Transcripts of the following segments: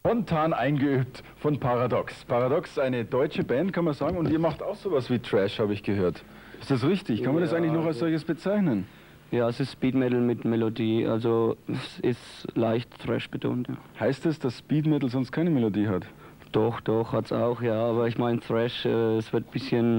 Spontan eingeübt von Paradox. Paradox ist eine deutsche Band, kann man sagen, und ihr macht auch sowas wie Trash, habe ich gehört. Ist das richtig? Kann man das eigentlich noch als solches bezeichnen? Ja, es ist Speed Metal mit Melodie, also es ist leicht Thrash betont. Ja. Heißt das, dass Speed Metal sonst keine Melodie hat? Doch, hat's auch, ja, aber ich meine Thrash, es ist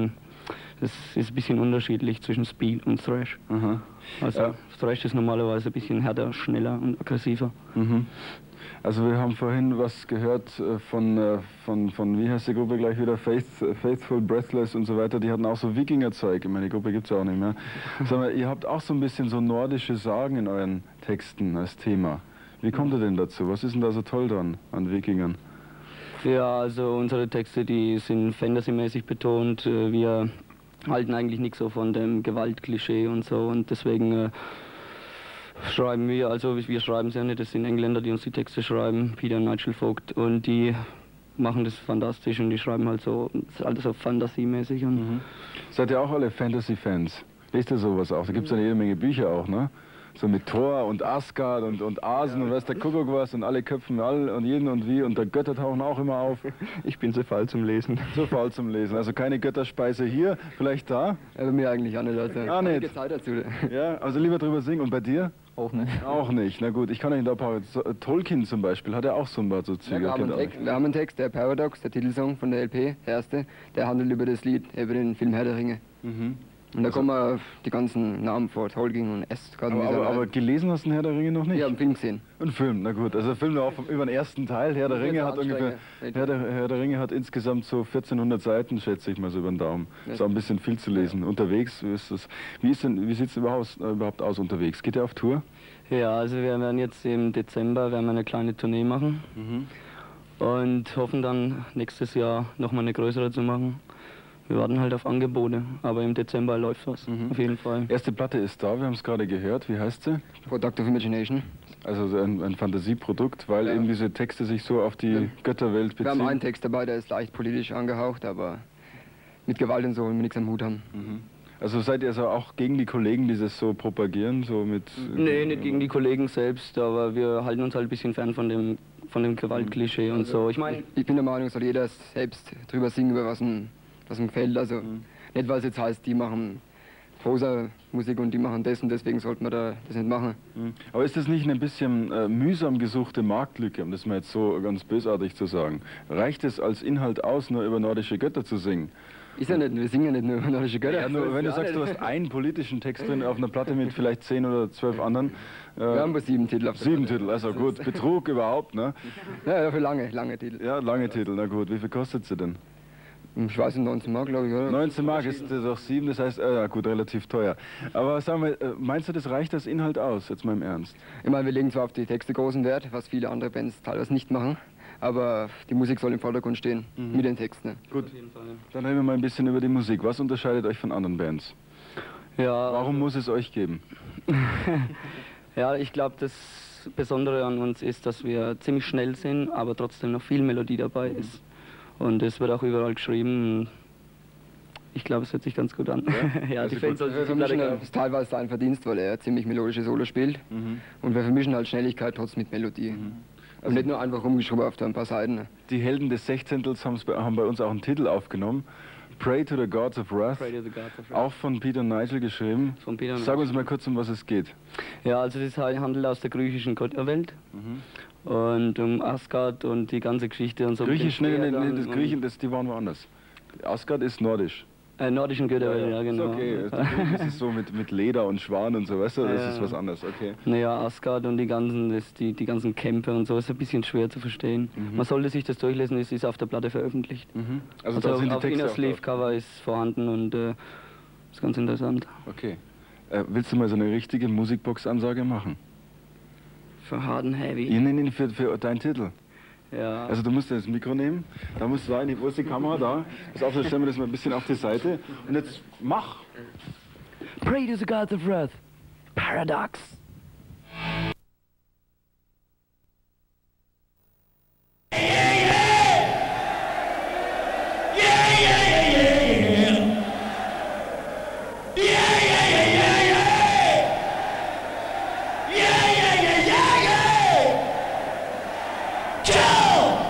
ein bisschen unterschiedlich zwischen Speed und Thrash. Aha. Also ja. Thrash ist normalerweise ein bisschen härter, schneller und aggressiver. Mhm. Also wir haben vorhin was gehört von wie heißt die Gruppe gleich wieder, Faithful, Breathless und so weiter, die hatten auch so Wikinger-Zeug, ich meine, die Gruppe gibt es ja auch nicht mehr. Sondern ihr habt auch so ein bisschen so nordische Sagen in euren Texten als Thema. Wie kommt ihr denn dazu? Was ist denn da so toll dran an Wikingern? Ja, also unsere Texte, die sind fantasymäßig betont, wir halten eigentlich nicht so von dem Gewaltklischee und so und deswegen schreiben wir, also wir schreiben es ja nicht, das sind Engländer, die uns die Texte schreiben, Peter und Nigel Vogt, und die machen das fantastisch und die schreiben halt so, das ist alles so fantasiemäßig. Und Seid ihr auch alle Fantasy-Fans? Lest ihr sowas auch? Da gibt es ja jede Menge Bücher auch, ne? So mit Thor und Asgard und Asen und weiß der Kuckuck was und alle köpfen alle und jeden und wie und der Götter tauchen auch immer auf. Ich bin so faul zum Lesen. So faul zum Lesen. Also keine Götterspeise hier, vielleicht da? Ja, bei mir eigentlich auch nicht. Also nicht. Zeit dazu. Ja, also lieber drüber singen. Und bei dir? Auch nicht. Auch nicht. Na gut, ich kann euch da ein paar... Tolkien zum Beispiel, hat er auch so ein paar so Züge. Ja, wir haben einen Text, der Paradox, der Titelsong von der LP, der erste, der handelt über das Lied, über den Film Herr der Ringe. Und da kommen wir die ganzen Namen vor, Tolkien und aber gelesen hast du den Herr der Ringe noch nicht? Ja, einen Film gesehen. Ein Film, na gut. Also der Film war auch über den ersten Teil. Herr der Ringe hat ungefähr... Herr der Ringe hat insgesamt so 1400 Seiten, schätze ich mal so über den Daumen. Ist auch ein bisschen viel zu lesen. Ja. Unterwegs, wie sieht es überhaupt aus unterwegs? Geht ihr auf Tour? Ja, also wir werden jetzt im Dezember eine kleine Tournee machen. Und hoffen dann nächstes Jahr nochmal eine größere zu machen. Wir warten halt auf Angebote, aber im Dezember läuft was, auf jeden Fall. Erste Platte ist da, wir haben es gerade gehört. Wie heißt sie? Product of Imagination. Also ein Fantasieprodukt, weil eben diese Texte sich so auf die Götterwelt beziehen. Wir haben einen Text dabei, der ist leicht politisch angehaucht, aber mit Gewalt und so wollen wir nichts am Hut haben. Also seid ihr also auch gegen die Kollegen, die das so propagieren? So mit, nee, nicht gegen die Kollegen selbst, aber wir halten uns halt ein bisschen fern von dem Gewaltklischee und so. Ich meine, ich bin der Meinung, soll jeder selbst drüber singen, über was ihm gefällt. Also nicht, weil es jetzt heißt, die machen Prosa-Musik und die machen das und deswegen sollte man das nicht machen. Aber ist das nicht eine bisschen mühsam gesuchte Marktlücke, um das mal jetzt so ganz bösartig zu sagen? Reicht es als Inhalt aus, nur über nordische Götter zu singen? Ist ja nicht, wir singen ja nicht nur über nordische Götter. Ja, nur wenn du sagst, du hast einen politischen Text drin auf einer Platte mit vielleicht 10 oder 12 anderen. Wir haben aber 7 Titel auf der 7 Titel, also gut. Betrug überhaupt, ne? Ja, für lange Titel. Ja, lange Titel, na gut. Wie viel kostet sie denn? Ich weiß nicht, 19 Mark, glaube ich, oder? 19 Mark ist doch 7, das heißt, ja gut, relativ teuer. Aber sagen wir, meinst du, das reicht als Inhalt aus, jetzt mal im Ernst? Ich meine, wir legen zwar auf die Texte großen Wert, was viele andere Bands teilweise nicht machen, aber die Musik soll im Vordergrund stehen, mit den Texten. Gut, dann reden wir mal ein bisschen über die Musik. Was unterscheidet euch von anderen Bands? Ja, warum muss es euch geben? Ja, ich glaube, das Besondere an uns ist, dass wir ziemlich schnell sind, aber trotzdem noch viel Melodie dabei ist. Und es wird auch überall geschrieben. Ich glaube, es hört sich ganz gut an. Ja, also die Fans vermischen ist teilweise sein Verdienst, weil er ziemlich melodische Solo spielt. Und wir vermischen halt Schnelligkeit trotzdem mit Melodie. Also und nicht nur einfach rumgeschrubbt auf ein paar Seiten. Die Helden des 16. haben bei uns auch einen Titel aufgenommen. Pray to the Gods of Wrath. Auch von Peter und Nigel geschrieben. Sag uns mal kurz, um was es geht. Ja, also das handelt aus der griechischen Götterwelt. Und um Asgard und die ganze Geschichte und so. Griechisch, das Griechen, die waren woanders. Asgard ist nordisch. Nordischen Götterwelt, ja genau. Okay, das ist so mit Leder und Schwan und so, weißt du, das ist was anderes, okay. Naja, Asgard und die ganzen Kämpfe und so ist ein bisschen schwer zu verstehen. Man sollte sich das durchlesen, es ist auf der Platte veröffentlicht. Also da sind die Texte Inner Sleeve Cover ist vorhanden und ist ganz interessant. Okay. Willst du mal so eine richtige Musikbox-Ansage machen? Für Hard and Heavy? Nee, für deinen Titel. Ja. Also du musst das Mikro nehmen, da musst du rein, wo ist die Kamera? Da. Pass auf, dann stellen wir das mal ein bisschen auf die Seite. Und jetzt mach! Pray to the gods of wrath. Paradox. Joe!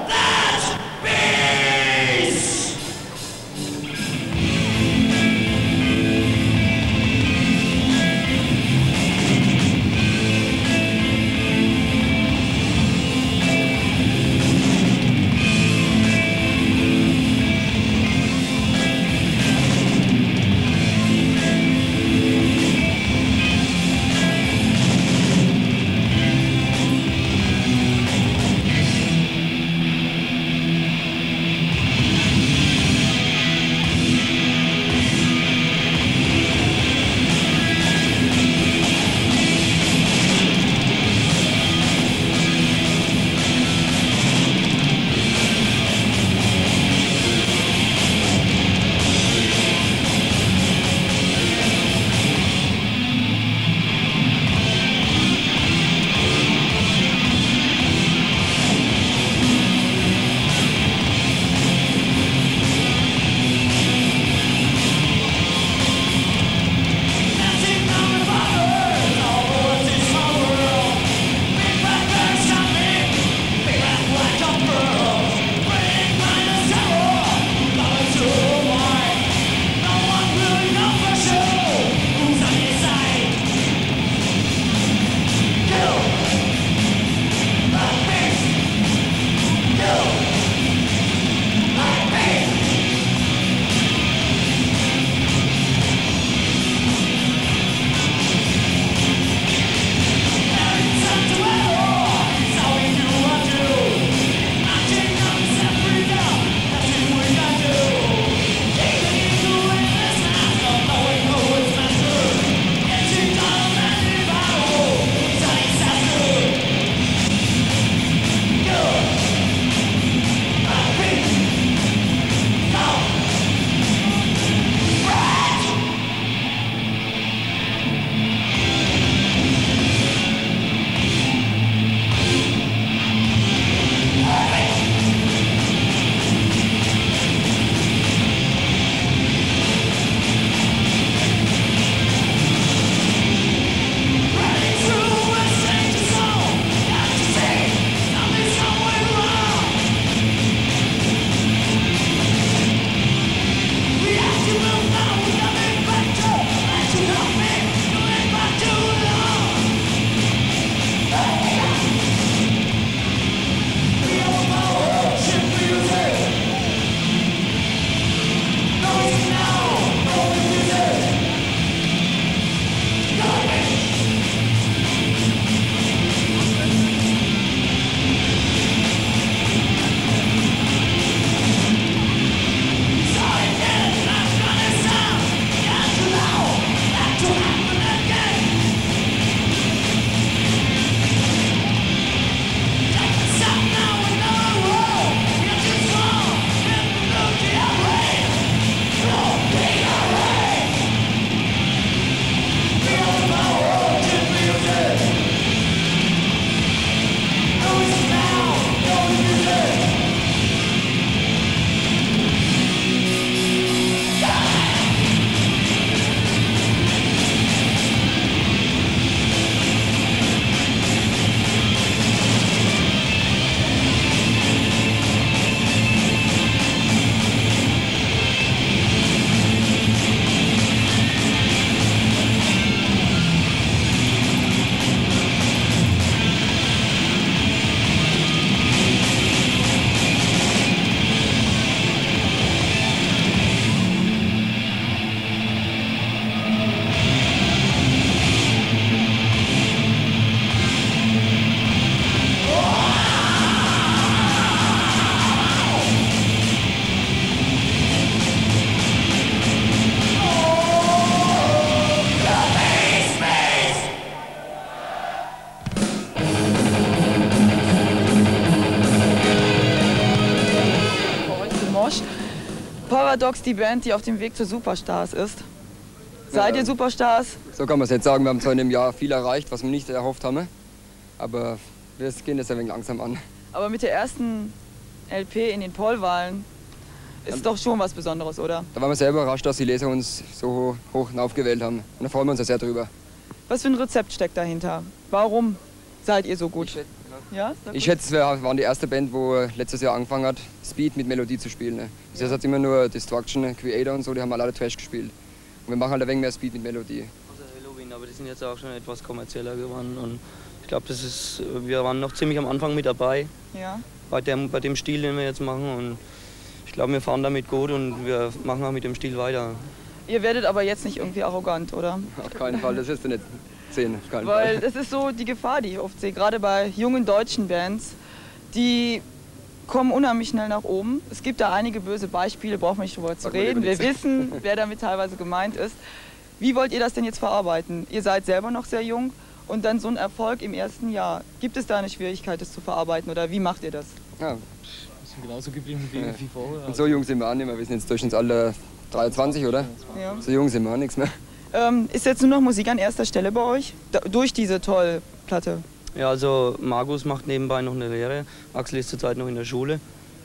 Unorthodox die Band, die auf dem Weg zu Superstars ist. Seid ihr Superstars? So kann man es nicht sagen. Wir haben zwar in dem Jahr viel erreicht, was wir nicht erhofft haben. Aber wir gehen das ein wenig langsam an. Aber mit der ersten LP in den Pollwahlen ist doch schon was Besonderes, oder? Da waren wir sehr überrascht, dass die Leser uns so hoch aufgewählt haben. Und da freuen wir uns ja sehr drüber. Was für ein Rezept steckt dahinter? Warum seid ihr so gut? Ich schätze, wir waren die erste Band, wo letztes Jahr angefangen hat, Speed mit Melodie zu spielen. Ne? Bis jetzt hat immer nur Destruction, Creator und so, die haben alle Trash gespielt. Und wir machen halt ein wenig mehr Speed mit Melodie. Also Halloween, aber die sind jetzt auch schon etwas kommerzieller geworden. Und ich glaube, wir waren noch ziemlich am Anfang mit dabei. Ja. Bei dem Stil, den wir jetzt machen. Und ich glaube, wir fahren damit gut und wir machen auch mit dem Stil weiter. Ihr werdet aber jetzt nicht irgendwie arrogant, oder? Auf keinen Fall, das wirst du nicht sehen. Auf keinen Weil Fall. das ist so die Gefahr, die ich oft sehe, gerade bei jungen deutschen Bands, die kommen unheimlich schnell nach oben. Es gibt da einige böse Beispiele, brauchen wir nicht drüber zu reden. Wir wissen, wer damit teilweise gemeint ist. Wie wollt ihr das denn jetzt verarbeiten? Ihr seid selber noch sehr jung und dann so ein Erfolg im ersten Jahr. Gibt es da eine Schwierigkeit, das zu verarbeiten oder wie macht ihr das? Ja, wir sind genauso geblieben wie vorher. Und so jung sind wir auch nicht mehr. Wir sind jetzt Durchschnittsalter 23, oder? Ja. So jung sind wir auch nichts mehr. Ist jetzt nur noch Musik an erster Stelle bei euch? Durch diese tolle Platte? Ja, also Markus macht nebenbei noch eine Lehre. Axel ist zurzeit noch in der Schule.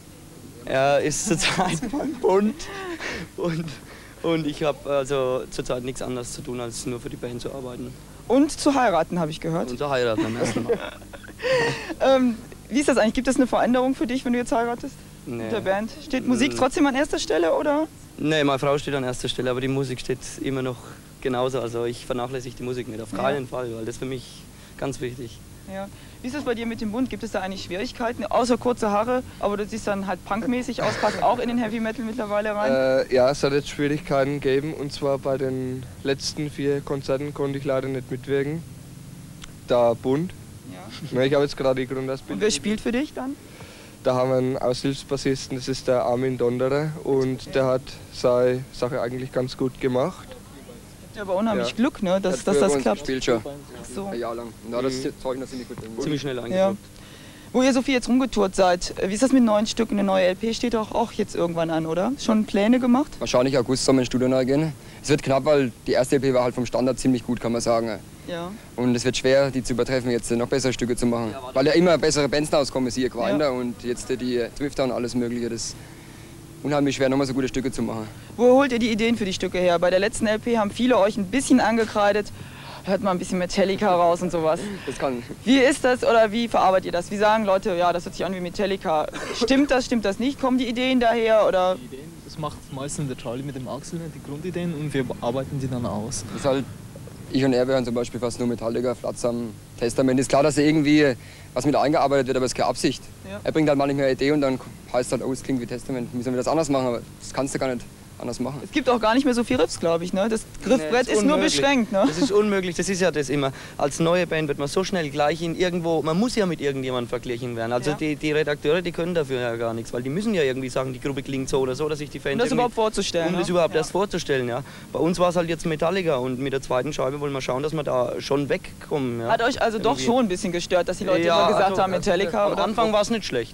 Er ist zurzeit beim Bund. Und ich habe also zurzeit nichts anderes zu tun, als nur für die Band zu arbeiten. Und zu heiraten, habe ich gehört. Und zu heiraten am ersten Mal. Wie ist das eigentlich? Gibt es eine Veränderung für dich, wenn du jetzt heiratest? Nee. Mit der Band? Steht Musik trotzdem an erster Stelle, oder? Nee, meine Frau steht an erster Stelle, aber die Musik steht immer noch genauso. Also ich vernachlässige die Musik nicht, auf keinen Fall, weil das ist für mich ganz wichtig. Ja. Wie ist es bei dir mit dem Bund? Gibt es da eigentlich Schwierigkeiten? Außer kurze Haare, aber du siehst dann halt punkmäßig aus, passt auch in den Heavy Metal mittlerweile rein? Ja, es hat jetzt Schwierigkeiten gegeben und zwar bei den letzten 4 Konzerten konnte ich leider nicht mitwirken. Der Bund. Ja. Ich habe jetzt gerade die Grundausbildung. Und wer spielt für dich dann? Da haben wir einen Aushilfsbassisten, das ist der Armin Donderer und der hat seine Sache eigentlich ganz gut gemacht. Ja, aber unheimlich Glück, ne, dass das klappt. Spielt schon so. ein Jahr lang. Ja, das Zeug noch ziemlich gut. Ziemlich schnell eingebaut. Ja. Wo ihr so viel jetzt rumgetourt seid, wie ist das mit neuen Stücken? Eine neue LP steht doch auch jetzt irgendwann an, oder? Schon Pläne gemacht? Wahrscheinlich August soll man ins Studio neu gehen. Es wird knapp, weil die erste LP war halt vom Standard ziemlich gut, kann man sagen. Ja. Und es wird schwer, die zu übertreffen, jetzt noch bessere Stücke zu machen. Ja, weil ja immer bessere Bands rauskommen, siehe Grinder und jetzt die Drifter und alles mögliche. Das ist unheimlich schwer, nochmal so gute Stücke zu machen. Wo holt ihr die Ideen für die Stücke her? Bei der letzten LP haben viele euch ein bisschen angekreidet. Hört mal ein bisschen Metallica raus und sowas. Das kann. Wie ist das oder wie verarbeitet ihr das? Wie sagen Leute, ja, das hört sich an wie Metallica. Stimmt das nicht? Kommen die Ideen daher? Oder? Die Ideen, das macht meistens der Charlie mit dem Axel, die Grundideen, und wir arbeiten die dann aus. Das ist halt, ich und er hören zum Beispiel fast nur Metallica, Flotsam, Testament. Ist klar, dass er irgendwie was mit eingearbeitet wird, aber es ist keine Absicht. Ja. Er bringt halt manchmal eine Idee und dann heißt halt, oh, es klingt wie Testament. Müssen wir das anders machen, aber das kannst du gar nicht anders machen. Es gibt auch gar nicht mehr so viel Riffs, glaube ich. Ne? Das Griffbrett ist nur beschränkt. Ne? Das ist unmöglich, das ist ja das immer. Als neue Band wird man so schnell gleich in irgendwo, man muss ja mit irgendjemandem verglichen werden. Also die Redakteure, die können dafür ja gar nichts, weil die müssen ja irgendwie sagen, die Gruppe klingt so oder so, dass sich die Fans... Um das überhaupt vorzustellen. Um das überhaupt erst vorzustellen, ja. Bei uns war es halt jetzt Metallica und mit der zweiten Scheibe wollen wir schauen, dass wir da schon wegkommen. Ja. Hat euch also doch schon ein bisschen gestört, dass die Leute immer gesagt haben, Metallica? Am Anfang war es nicht schlecht.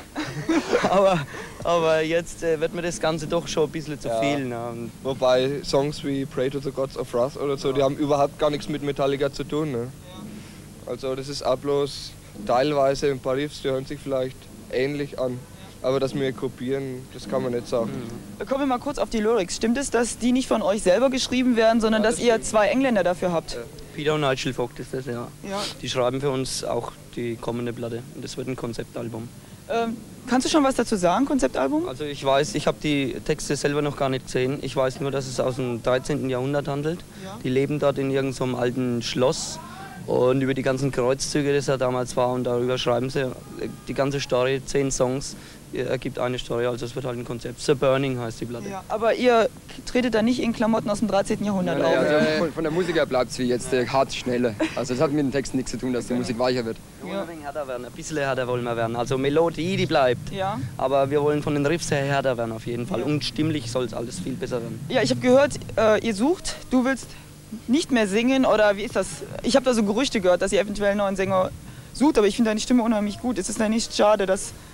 Ja. aber jetzt wird mir das Ganze doch schon ein bisschen zu viel. Ne? Wobei Songs wie Pray to the Gods of Wrath oder so, die haben überhaupt gar nichts mit Metallica zu tun. Ne? Also das ist auch bloß teilweise ein paar Riffs, die hören sich vielleicht ähnlich an. Aber dass wir kopieren, das kann man nicht sagen. Kommen wir mal kurz auf die Lyrics. Stimmt es, dass die nicht von euch selber geschrieben werden, sondern dass ihr 2 Engländer dafür habt? Peter und Nigel Vogt ist das, ja. Die schreiben für uns auch die kommende Platte. Und das wird ein Konzeptalbum. Kannst du schon was dazu sagen, Konzeptalbum? Also ich weiß, ich habe die Texte selber noch gar nicht gesehen. Ich weiß nur, dass es aus dem 13. Jahrhundert handelt. Ja. Die leben dort in irgendeinem alten Schloss und über die ganzen Kreuzzüge, das ja damals war, und darüber schreiben sie die ganze Story, 10 Songs, ergibt eine Story, also es wird halt ein Konzept. The Burning heißt die Platte. Ja, aber ihr tretet da nicht in Klamotten aus dem 13. Jahrhundert auf? Also von der Musik her bleibt es wie jetzt hart, schnell. Also das hat mit dem Text nichts zu tun, dass die Musik weicher wird. Wir wollen ein härter werden, ein bisschen härter wollen wir werden. Also Melodie, die bleibt. Ja. Aber wir wollen von den Riffs her härter werden auf jeden Fall. Und stimmlich soll es alles viel besser werden. Ja, ich habe gehört, ihr sucht, du willst nicht mehr singen, oder wie ist das? Ich habe da so Gerüchte gehört, dass ihr eventuell einen neuen Sänger sucht, aber ich finde deine Stimme unheimlich gut. Ist es denn nicht schade, dass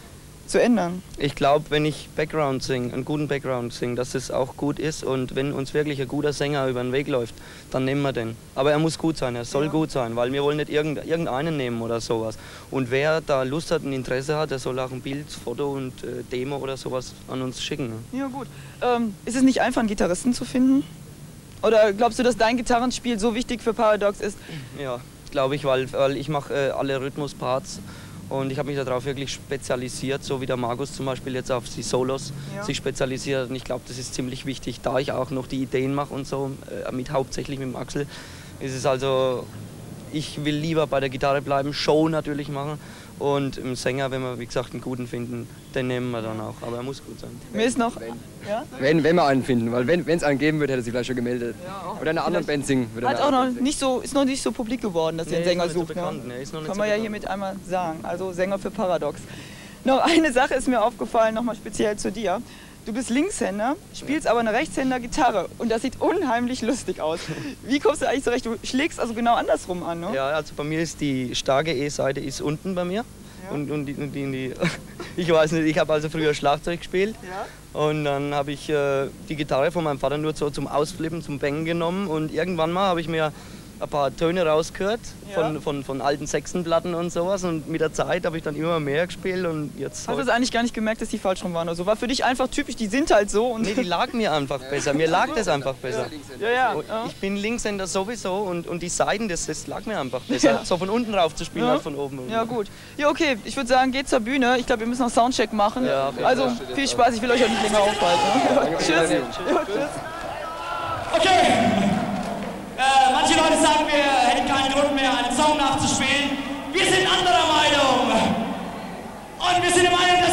zu ändern? Ich glaube, wenn ich Background singe, einen guten Background singe, dass es auch gut ist. Und wenn uns wirklich ein guter Sänger über den Weg läuft, dann nehmen wir den. Aber er muss gut sein, er soll gut sein, weil wir wollen nicht irgendeinen nehmen oder sowas. Und wer da Lust hat und Interesse hat, der soll auch ein Bild, Foto und Demo oder sowas an uns schicken. Ne? Ja gut. Ist es nicht einfach, einen Gitarristen zu finden? Oder glaubst du, dass dein Gitarrenspiel so wichtig für Paradox ist? Ja, glaube ich, weil ich mache alle Rhythmusparts. Und ich habe mich darauf wirklich spezialisiert, so wie der Markus zum Beispiel jetzt auf die Solos sich spezialisiert. Und ich glaube, das ist ziemlich wichtig, da ich auch noch die Ideen mache und so, hauptsächlich mit dem Axel. Ist es also, ich will lieber bei der Gitarre bleiben, Show natürlich machen. Und im Sänger, wenn wir wie gesagt einen guten finden, den nehmen wir dann auch. Aber er muss gut sein. Mir ist noch... Wenn wir einen finden, weil wenn es einen geben würde, hätte er sich vielleicht schon gemeldet. Ja, oder in einer anderen Band singen. Hat auch noch nicht so, ist noch nicht so publik geworden, dass ihr einen Sänger sucht. So bekannt, ne? Kann man ja hiermit einmal sagen. Also Sänger für Paradox. Noch eine Sache ist mir aufgefallen, nochmal speziell zu dir. Du bist Linkshänder, spielst aber eine Rechtshänder-Gitarre und das sieht unheimlich lustig aus. Wie kommst du eigentlich zurecht? Du schlägst also genau andersrum an, ne? Ja, also bei mir ist die starke E-Seite ist unten bei mir. Ja. Und die ich weiß nicht, ich habe also früher Schlagzeug gespielt. Ja. Und dann habe ich die Gitarre von meinem Vater nur so zum Ausflippen, zum Bangen genommen. Und irgendwann mal habe ich mir ein paar Töne rausgehört von alten Sechsenplatten und sowas. Und mit der Zeit habe ich dann immer mehr gespielt. Und jetzt hast du es eigentlich gar nicht gemerkt, dass die falsch rum waren oder so? War für dich einfach typisch, die sind halt so? Und nee, die lag mir einfach besser. Mir lag das einfach besser. Ich bin Linkshänder sowieso und die Seiten, das lag mir einfach besser. Ja. So von unten rauf zu spielen als von oben. Ja gut. Ja okay, ich würde sagen, geht zur Bühne. Ich glaube, wir müssen noch Soundcheck machen. Ja, also viel Spaß, ich will euch auch nicht länger aufhalten. Tschüss. Ja, tschüss. Okay. Manche Leute sagen, wir hätten keinen Grund mehr, einen Song nachzuspielen. Wir sind anderer Meinung. Und wir sind der Meinung,